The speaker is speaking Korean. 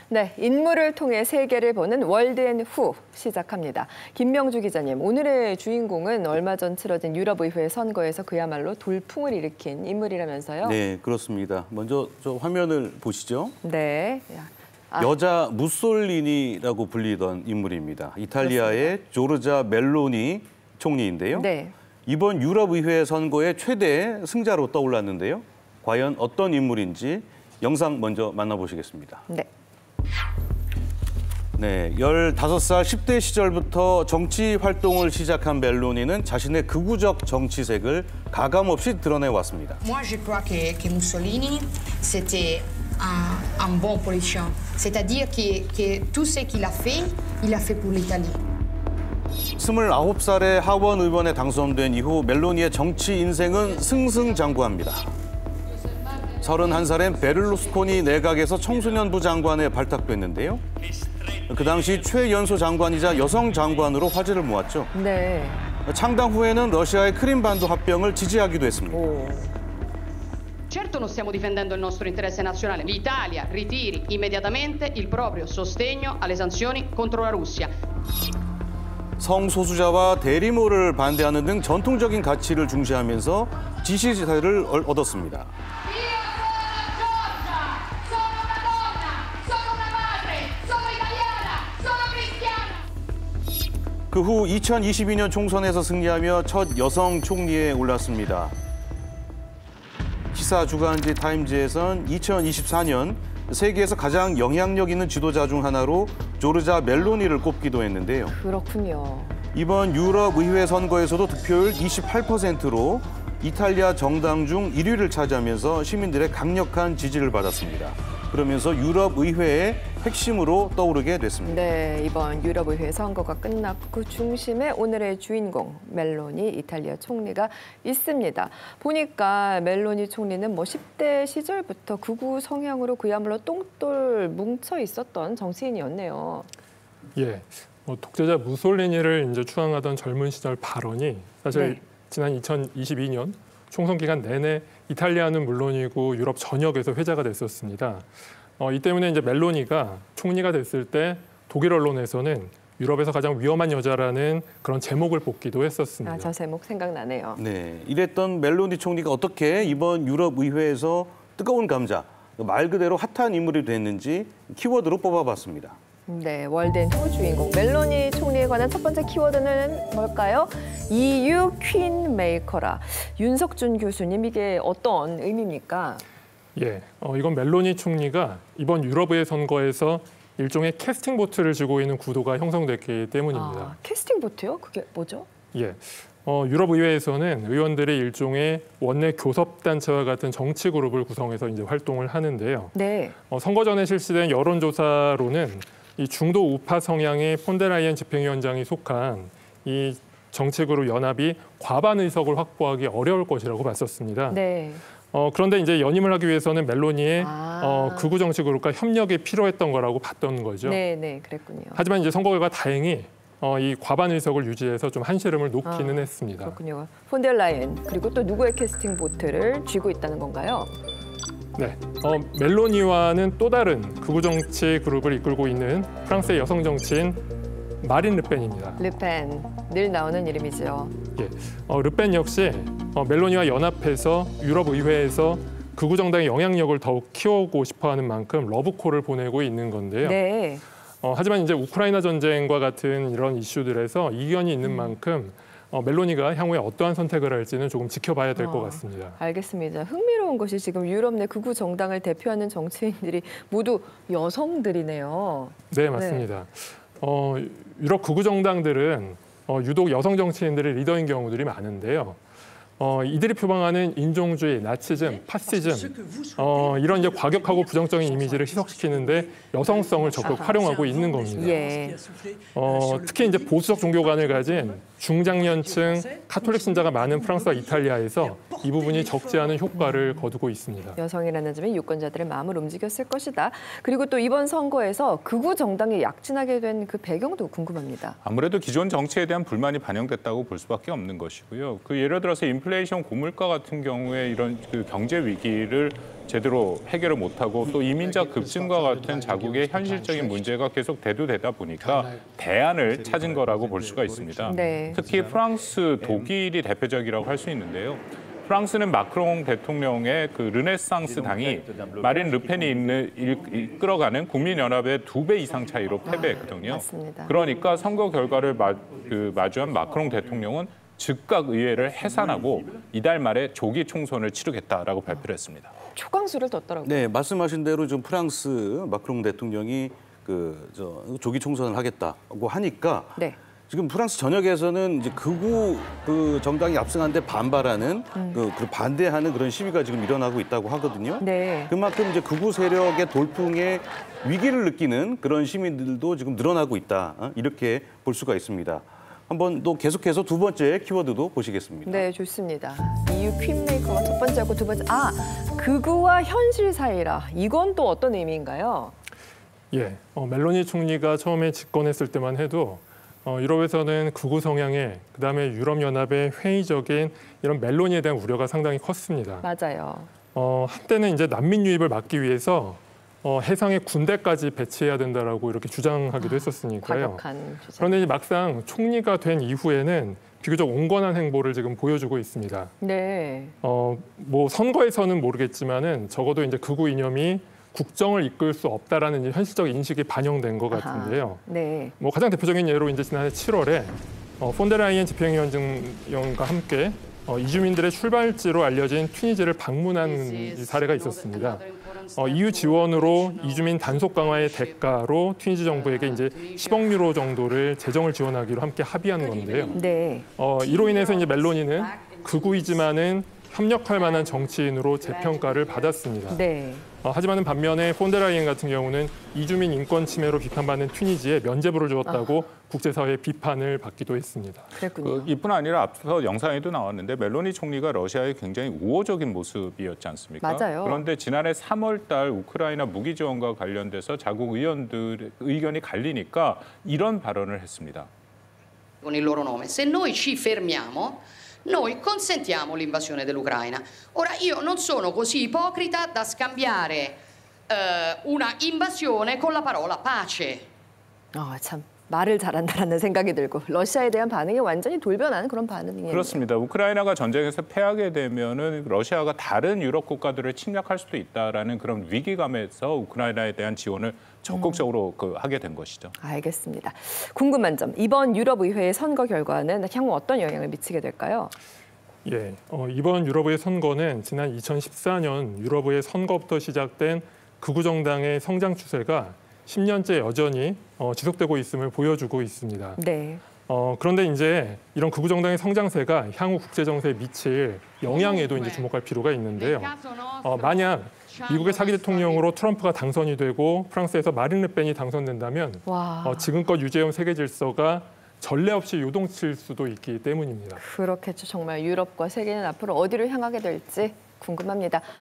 네, 인물을 통해 세계를 보는 월드앤후 시작합니다. 김명주 기자님, 오늘의 주인공은 얼마 전 치러진 유럽의회 선거에서 그야말로 돌풍을 일으킨 인물이라면서요? 네, 그렇습니다. 먼저 저 화면을 보시죠. 네. 여자 무솔리니라고 불리던 인물입니다. 이탈리아의 조르자 멜로니 총리인데요. 네. 이번 유럽의회 선거의 최대 승자로 떠올랐는데요. 과연 어떤 인물인지 영상 먼저 만나보시겠습니다. 네. 네, 15살 10대 시절부터 정치 활동을 시작한 멜로니는 자신의 극우적 정치색을 가감없이 드러내왔습니다. Moi, je crois que Mussolini, c'était un bon politicien. C'est-à-dire que tout ce qu'il a fait pour l'Italie. 29살에 하원 의원에 당선된 이후 멜로니의 정치 인생은 승승장구합니다. 31살엔 베를루스코니 내각에서 청소년부 장관에 발탁됐는데요. 그 당시 최연소 장관이자 여성 장관으로 화제를 모았죠. 네. 창당 후에는 러시아의 크림반도 합병을 지지하기도 했습니다. Certo non stiamo difendendo il nostro interesse nazionale. L'Italia ritiri immediatamente il proprio sostegno alle sanzioni contro la Russia. 성소수자와 대리모를 반대하는 등 전통적인 가치를 중시하면서 지지자를 얻었습니다. 그 후 2022년 총선에서 승리하며 첫 여성 총리에 올랐습니다. 시사 주간지 타임즈에선 2024년 세계에서 가장 영향력 있는 지도자 중 하나로 조르자 멜로니를 꼽기도 했는데요. 그렇군요. 이번 유럽 의회 선거에서도 득표율 28%로 이탈리아 정당 중 1위를 차지하면서 시민들의 강력한 지지를 받았습니다. 그러면서 유럽 의회의 핵심으로 떠오르게 됐습니다. 네, 이번 유럽 의회 선거가 끝났고 그 중심에 오늘의 주인공 멜로니 이탈리아 총리가 있습니다. 보니까 멜로니 총리는 10대 시절부터 극우 성향으로 그야말로 똥돌 뭉쳐 있었던 정치인이었네요. 예, 독재자 무솔리니를 이제 추앙하던 젊은 시절 발언이 사실 네. 지난 2022년 총선 기간 내내 이탈리아는 물론이고 유럽 전역에서 회자가 됐었습니다. 이 때문에 이제 멜로니가 총리가 됐을 때 독일 언론에서는 유럽에서 가장 위험한 여자라는 그런 제목을 뽑기도 했었습니다. 저 제목 생각나네요. 네, 이랬던 멜로니 총리가 어떻게 이번 유럽 의회에서 뜨거운 감자, 말 그대로 핫한 인물이 됐는지 키워드로 뽑아봤습니다. 네, 월드앤후 주인공 멜로니 총리에 관한 첫 번째 키워드는 뭘까요? EU 퀸 메이커라. 윤석준 교수님, 이게 어떤 의미입니까? 예, 이건 멜로니 총리가 이번 유럽의회 선거에서 일종의 캐스팅 보트를 쥐고 있는 구도가 형성됐기 때문입니다. 캐스팅 보트요? 그게 뭐죠? 예, 유럽의회에서는 의원들의 일종의 원내 교섭단체와 같은 정치 그룹을 구성해서 이제 활동을 하는데요. 네. 선거 전에 실시된 여론조사로는 이 중도 우파 성향의 폰데라이엔 집행위원장이 속한 이 정치그룹 연합이 과반 의석을 확보하기 어려울 것이라고 봤었습니다. 네. 그런데 이제 연임을 하기 위해서는 멜로니의 극우 정치그룹과 협력이 필요했던 거라고 봤던 거죠. 네, 그랬군요. 하지만 이제 선거 결과 다행히 이 과반 의석을 유지해서 좀 한시름을 놓기는 했습니다. 그렇군요. 폰데라이엔 그리고 또 누구의 캐스팅 보트를 쥐고 있다는 건가요? 네, 멜로니와는 또 다른 극우 정치 그룹을 이끌고 있는 프랑스의 여성 정치인 마린 르펜입니다. 르펜, 늘 나오는 이름이죠. 예, 르펜 역시 멜로니와 연합해서 유럽 의회에서 극우 정당의 영향력을 더욱 키우고 싶어하는 만큼 러브콜을 보내고 있는 건데요. 네. 하지만 이제 우크라이나 전쟁과 같은 이런 이슈들에서 이견이 있는 만큼 멜로니가 향후에 어떠한 선택을 할지는 조금 지켜봐야 될 것 같습니다. 알겠습니다. 흥미로운 것이 지금 유럽 내 극우 정당을 대표하는 정치인들이 모두 여성들이네요. 네, 맞습니다. 유럽 극우 정당들은 유독 여성 정치인들의 리더인 경우들이 많은데요. 이들이 표방하는 인종주의, 나치즘, 파시즘 이런 이제 과격하고 부정적인 이미지를 희석시키는데 여성성을 적극 활용하고 있는 겁니다. 예. 특히 이제 보수적 종교관을 가진 중장년층 카톨릭 신자가 많은 프랑스와 이탈리아에서 이 부분이 적지 않은 효과를 거두고 있습니다. 여성이라는 점이 유권자들의 마음을 움직였을 것이다. 그리고 또 이번 선거에서 극우 정당이 약진하게 된 그 배경도 궁금합니다. 아무래도 기존 정치에 대한 불만이 반영됐다고 볼 수밖에 없는 것이고요. 그 예를 들어서 인플레이션 고물가 같은 경우에 이런 그 경제 위기를 제대로 해결을 못하고 또 이민자 급증과 같은 자국의 현실적인 문제가 계속 대두되다 보니까 대안을 찾은 거라고 볼 수가 있습니다. 네. 특히 프랑스, 독일이 대표적이라고 할 수 있는데요. 프랑스는 마크롱 대통령의 그 르네상스 당이 마린 르펜이 이끌어가는 국민연합의 2배 이상 차이로 패배했거든요. 맞습니다. 그러니까 선거 결과를 마주한 마크롱 대통령은 즉각 의회를 해산하고 이달 말에 조기 총선을 치르겠다라고 발표를 했습니다. 초강수를 뒀더라고요. 네, 말씀하신 대로 좀 프랑스 마크롱 대통령이 조기 총선을 하겠다고 하니까 네. 지금 프랑스 전역에서는 이제 극우 정당이 압승하는데 반발하는 그 반대하는 그런 시위가 지금 일어나고 있다고 하거든요. 네. 그만큼 이제 극우 세력의 돌풍에 위기를 느끼는 그런 시민들도 지금 늘어나고 있다. 이렇게 볼 수가 있습니다. 한번 또 계속해서 두 번째 키워드도 보시겠습니다. 네, 좋습니다. EU 퀸메이커가 첫 번째고 두 번째, 극우와 현실 사이라. 이건 또 어떤 의미인가요? 예, 멜로니 총리가 처음에 집권했을 때만 해도 유럽에서는 극우 성향의 그다음에 유럽연합의 회의적인 이런 멜로니에 대한 우려가 상당히 컸습니다. 맞아요. 한때는 이제 난민 유입을 막기 위해서 해상에 군대까지 배치해야 된다라고 이렇게 주장하기도 했었으니까요. 과격한 주장. 그런데 이제 막상 총리가 된 이후에는 비교적 온건한 행보를 지금 보여주고 있습니다. 네. 뭐 선거에서는 모르겠지만은 적어도 이제 극우 이념이 국정을 이끌 수 없다라는 이제 현실적 인식이 반영된 것 같은데요. 네. 뭐 가장 대표적인 예로 이제 지난해 7월에 폰데라이엔 집행위원장과 함께 이주민들의 출발지로 알려진 튀니지를 방문한 이 사례가 있었습니다. EU 지원으로 이주민 단속 강화의 대가로 튀니지 정부에게 이제 10억 유로 정도를 재정을 지원하기로 함께 합의한 건데요. 네. 이로 인해서 이제 멜로니는 극우이지만은 협력할 만한 정치인으로 재평가를 받았습니다. 네. 하지만 반면에 폰데라이엔 같은 경우는 이주민 인권 침해로 비판받는 튀니지에 면죄부를 주었다고 국제사회의 비판을 받기도 했습니다. 그랬군요. 이뿐 아니라 앞서 영상에도 나왔는데 멜로니 총리가 러시아에 굉장히 우호적인 모습이었지 않습니까? 맞아요. 그런데 지난해 3월 달 우크라이나 무기 지원과 관련돼서 자국 의원들의 의견이 갈리니까 이런 발언을 했습니다. Con il loro nome. Se noi ci fermiamo, noi consentiamo l'invasione dell'Ucraina. Ora io non sono così ipocrita da scambiare una invasione con la parola pace. 참 말을 잘한다라는 생각이 들고 러시아에 대한 반응이 완전히 돌변하는 그런 반응이에요. 그렇습니다. 우크라이나가 전쟁에서 패하게 되면은 러시아가 다른 유럽 국가들을 침략할 수도 있다라는 그런 위기감에서 우크라이나에 대한 지원을 적극적으로 하게 된 것이죠. 알겠습니다. 궁금한 점, 이번 유럽의회의 선거 결과는 향후 어떤 영향을 미치게 될까요? 예, 이번 유럽의회 선거는 지난 2014년 유럽의회 선거부터 시작된 극우 정당의 성장 추세가 10년째 여전히 지속되고 있음을 보여주고 있습니다. 네. 그런데 이제 이런 극우 정당의 성장세가 향후 국제 정세에 미칠 영향에도 이제 주목할 필요가 있는데요. 만약 미국의 차기 대통령으로 트럼프가 당선이 되고 프랑스에서 마린 르펜이 당선된다면 지금껏 유지해온 세계 질서가 전례 없이 요동칠 수도 있기 때문입니다. 그렇겠죠. 정말 유럽과 세계는 앞으로 어디로 향하게 될지 궁금합니다.